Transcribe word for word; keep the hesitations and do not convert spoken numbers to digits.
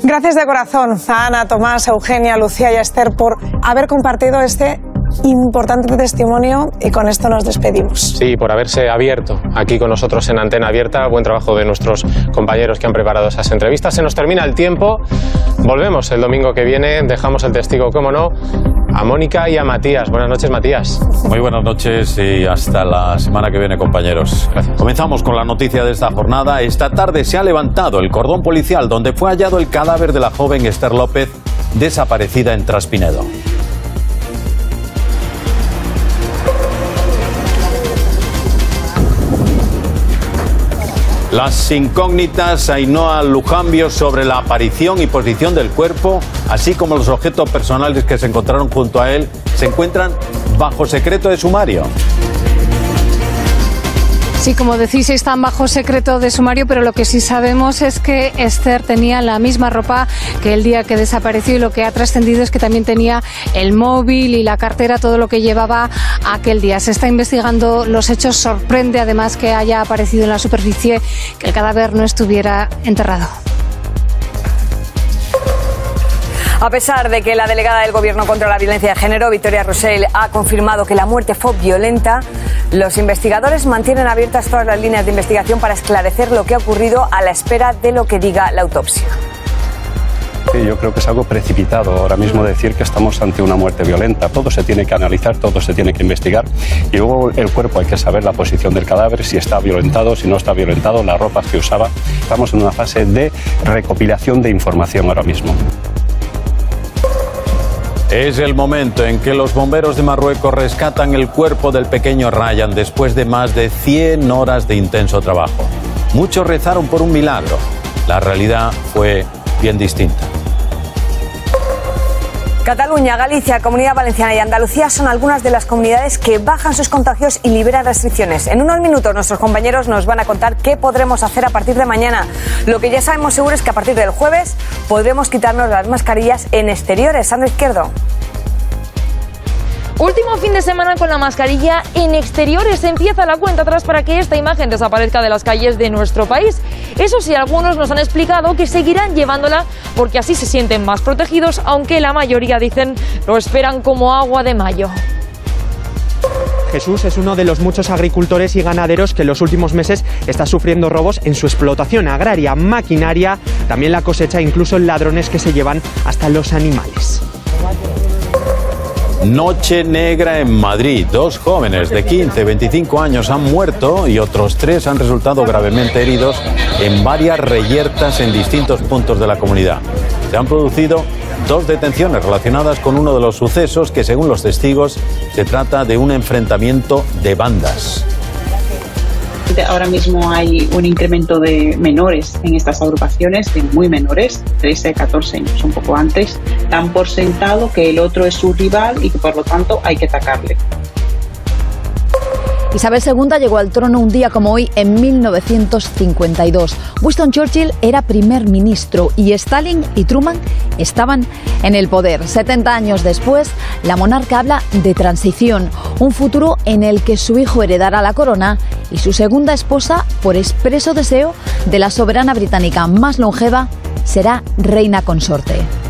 Gracias de corazón a Ana, Tomás, Eugenia, Lucía y Esther por haber compartido este importante testimonio y con esto nos despedimos. Sí, por haberse abierto aquí con nosotros en Antena Abierta. Buen trabajo de nuestros compañeros que han preparado esas entrevistas. Se nos termina el tiempo. Volvemos el domingo que viene. Dejamos el testigo, cómo no, a Mónica y a Matías. Buenas noches, Matías. Muy buenas noches y hasta la semana que viene, compañeros. Gracias. Comenzamos con la noticia de esta jornada. Esta tarde se ha levantado el cordón policial donde fue hallado el cadáver de la joven Esther López, desaparecida en Traspinedo. Las incógnitas Ainhoa Lujambio sobre la aparición y posición del cuerpo, así como los objetos personales que se encontraron junto a él, se encuentran bajo secreto de sumario. Sí, como decís, están bajo secreto de sumario, pero lo que sí sabemos es que Esther tenía la misma ropa que el día que desapareció y lo que ha trascendido es que también tenía el móvil y la cartera, todo lo que llevaba aquel día. Se está investigando los hechos. Sorprende además que haya aparecido en la superficie que el cadáver no estuviera enterrado. A pesar de que la delegada del Gobierno contra la violencia de género, Victoria Rosell, ha confirmado que la muerte fue violenta, los investigadores mantienen abiertas todas las líneas de investigación para esclarecer lo que ha ocurrido a la espera de lo que diga la autopsia. Sí, yo creo que es algo precipitado ahora mismo decir que estamos ante una muerte violenta. Todo se tiene que analizar, todo se tiene que investigar y luego el cuerpo hay que saber la posición del cadáver, si está violentado, si no está violentado, las ropas que usaba. Estamos en una fase de recopilación de información ahora mismo. Es el momento en que los bomberos de Marruecos rescatan el cuerpo del pequeño Ryan después de más de cien horas de intenso trabajo. Muchos rezaron por un milagro. La realidad fue bien distinta. Cataluña, Galicia, Comunidad Valenciana y Andalucía son algunas de las comunidades que bajan sus contagios y liberan restricciones. En unos minutos nuestros compañeros nos van a contar qué podremos hacer a partir de mañana. Lo que ya sabemos seguro es que a partir del jueves podremos quitarnos las mascarillas en exteriores. Sandra Izquierdo. Último fin de semana con la mascarilla en exteriores. Empieza la cuenta atrás para que esta imagen desaparezca de las calles de nuestro país. Eso sí, algunos nos han explicado que seguirán llevándola porque así se sienten más protegidos, aunque la mayoría dicen lo esperan como agua de mayo. Jesús es uno de los muchos agricultores y ganaderos que en los últimos meses está sufriendo robos en su explotación agraria, maquinaria, también la cosecha, incluso ladrones que se llevan hasta los animales. Noche negra en Madrid. Dos jóvenes de quince, veinticinco años han muerto y otros tres han resultado gravemente heridos en varias reyertas en distintos puntos de la comunidad. Se han producido dos detenciones relacionadas con uno de los sucesos que, según los testigos, se trata de un enfrentamiento de bandas. Ahora mismo hay un incremento de menores en estas agrupaciones, de muy menores, trece, catorce años, un poco antes. Dan por sentado que el otro es su rival y que por lo tanto hay que atacarle. Isabel segunda llegó al trono un día como hoy en mil novecientos cincuenta y dos. Winston Churchill era primer ministro y Stalin y Truman estaban en el poder. setenta años después, la monarca habla de transición, un futuro en el que su hijo heredará la corona y su segunda esposa, por expreso deseo de la soberana británica más longeva, será reina consorte.